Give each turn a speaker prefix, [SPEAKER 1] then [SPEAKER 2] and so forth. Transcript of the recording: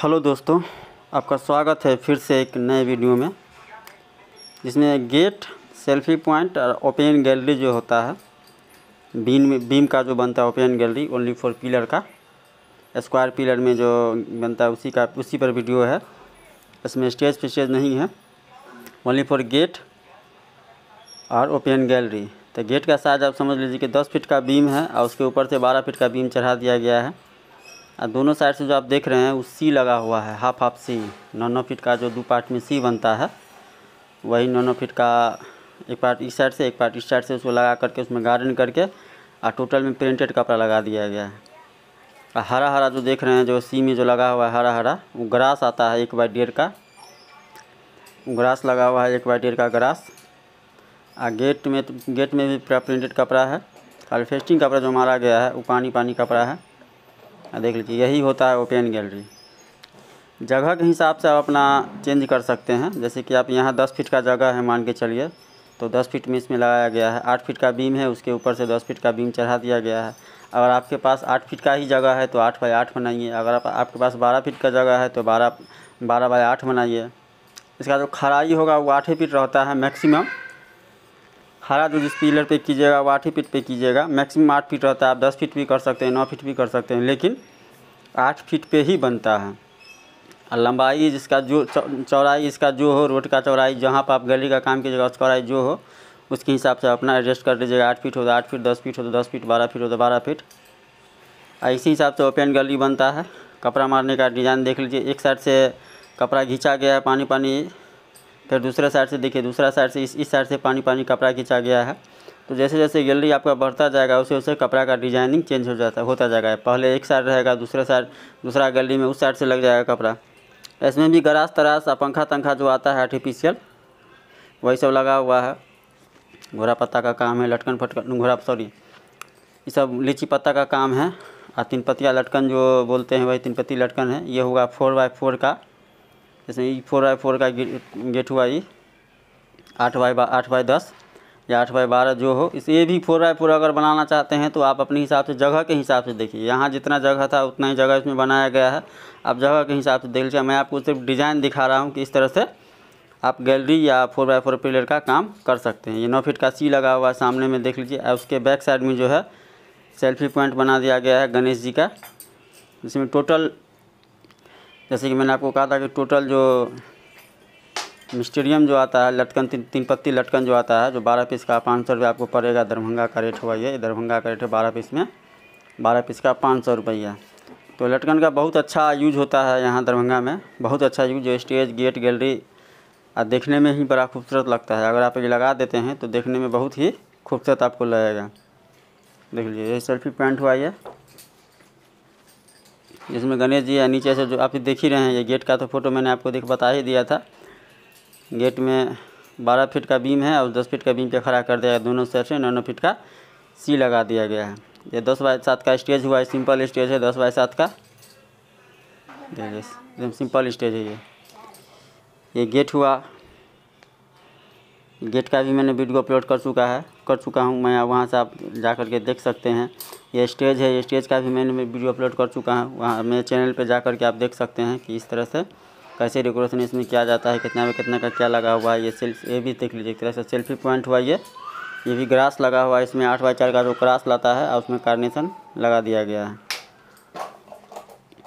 [SPEAKER 1] Hello दोस्तों, आपका स्वागत है फिर से एक नए वीडियो में, जिसमें गेट, सेल्फी पॉइंट और ओपन गैलरी जो होता है, बीम का जो बनता है open gallery only for pillar का, स्क्वायर पिलर में जो बनता है उसी पर वीडियो है। इसमें स्टेज फिस्टेज नहीं है, ओनली फॉर गेट और ओपन गैलरी। तो गेट का साइज आप समझ लीजिए कि 10 फीट का बीम है और उसके ऊपर से 12 फीट का बीम चढ़ा दिया गया है। और दोनों साइड से जो आप देख रहे हैं वो सी लगा हुआ है, हाफ सी। 9 फीट का जो 2 पार्ट में सी बनता है, वही 9 फीट का एक पार्ट इस साइड से एक पार्ट इस साइड से उसको लगा करके उसमें गार्डन करके और टोटल में प्रिंटेड कपड़ा लगा दिया गया है। और हरा हरा जो देख रहे हैं, जो सी में जो लगा हुआ है हरा हरा, वो ग्रास आता है 1/1.5 का ग्रास लगा हुआ है, 1/1.5 का ग्रास। और गेट में भी पूरा प्रिंटेड कपड़ा है। खाली फेस्टिंग कपड़ा जो मारा गया है वो पानी कपड़ा है। देख लीजिए, यही होता है ओपन गैलरी। जगह के हिसाब से आप अपना चेंज कर सकते हैं। जैसे कि आप यहाँ 10 फीट का जगह है मान के चलिए, तो 10 फीट में इसमें लगाया गया है। 8 फीट का बीम है, उसके ऊपर से 10 फीट का बीम चढ़ा दिया गया है। अगर आपके पास 8 फीट का ही जगह है तो 8x8 बनाइए। अगर आपके पास 12 फीट का जगह है तो 12x8 बनाइए। इसका जो खराई होगा वो 8 फीट रहता है मैक्सिमम। खड़ा जो जिस पिलर पे कीजिएगा वो 8 फीट पे कीजिएगा। मैक्सिमम 8 फीट रहता है। आप 10 फीट भी कर सकते हैं, 9 फीट भी कर सकते हैं, लेकिन 8 फीट पे ही बनता है। और लंबाई जिसका जो चौड़ाई इसका जो हो, रोड का चौड़ाई जहाँ पर आप गली का काम कीजिएगा उस चौड़ाई जो हो उसके हिसाब से अपना एडजस्ट कर लीजिएगा। 8 फीट हो तो 8 फीट, 10 फीट हो तो 10 फीट, 12 फीट हो तो 12 फीट। इसी हिसाब से ओपन गली बनता है। कपड़ा मारने का डिज़ाइन देख लीजिए, एक साइड से कपड़ा खींचा गया है पानी, फिर दूसरे साइड से देखिए, दूसरा साइड से इस साइड से पानी कपड़ा खींचा गया है। तो जैसे जैसे गैलरी आपका बढ़ता जाएगा वैसे वैसे कपड़ा का डिजाइनिंग चेंज होता जाएगा। पहले एक साइड रहेगा, दूसरा गैलरी में उस साइड से लग जाएगा कपड़ा। इसमें भी गरास तरास और पंखा तंखा जो आता है आर्टिफिशियल, वही सब लगा हुआ है। घोड़ा पत्ता का काम है, लटकन फटकन ये सब लीची पत्ता का काम है। और 3 पत्तियाँ लटकन जो बोलते हैं वही 3 पत्ती लटकन है। ये होगा 4x4 का, जैसे 4x4 का गेट हुआ। ये 8x10 या 8x12 जो हो। ये भी 4x4 अगर बनाना चाहते हैं तो आप अपने हिसाब से, जगह के हिसाब से देखिए। यहाँ जितना जगह था उतना ही जगह इसमें बनाया गया है। आप जगह के हिसाब से देख लीजिए। मैं आपको सिर्फ डिज़ाइन दिखा रहा हूँ कि इस तरह से आप गैलरी या 4x4 पिलर का काम कर सकते हैं। ये 9 फीट का सी लगा हुआ है सामने में, देख लीजिए। उसके बैक साइड में जो है सेल्फी पॉइंट बना दिया गया है गणेश जी का, जिसमें टोटल, जैसे कि मैंने आपको कहा था कि टोटल जो मिस्टीरियम जो आता है लटकन, 3 पत्ती लटकन जो आता है, जो 12 पीस का 500 रुपये आपको पड़ेगा। दरभंगा का रेट हुआ, ये दरभंगा का रेट है 12 पीस में, 12 पीस का 500 रुपया। तो लटकन का बहुत अच्छा यूज होता है यहाँ दरभंगा में, बहुत अच्छा यूज। जो स्टेज, गेट, गैलरी और देखने में ही बड़ा खूबसूरत लगता है। अगर आप ये लगा देते हैं तो देखने में बहुत ही खूबसूरत आपको लगेगा। देख लीजिए, ये सेल्फी पॉइंट हुआ ये, जिसमें गणेश जी है। नीचे से जो आप देख ही रहे हैं, ये गेट का तो फोटो मैंने आपको बता ही दिया था। गेट में 12 फीट का बीम है और 10 फीट का बीम पे खड़ा कर दिया गया। दोनों साइड से 9 फीट का सी लगा दिया गया है। ये 10x7 का स्टेज हुआ है, सिंपल स्टेज है 10x7 का। देखिए एकदम सिंपल स्टेज है ये गेट हुआ। गेट का भी मैंने वीडियो अपलोड कर चुका हूँ मैं, वहाँ से आप जा कर के देख सकते हैं। ये स्टेज है, ये स्टेज का भी मैंने वीडियो अपलोड कर चुका हूँ। वहाँ मेरे चैनल पे जा कर के आप देख सकते हैं कि इस तरह से कैसे डेकोरेशन इसमें किया जाता है, कितना का क्या लगा हुआ है। ये भी देख लीजिए, एक तरह से सेल्फी पॉइंट हुआ ये भी ग्रास लगा हुआ है। इसमें 8x4 का जो ग्रास लाता है और उसमें कार्नेशन लगा दिया गया है।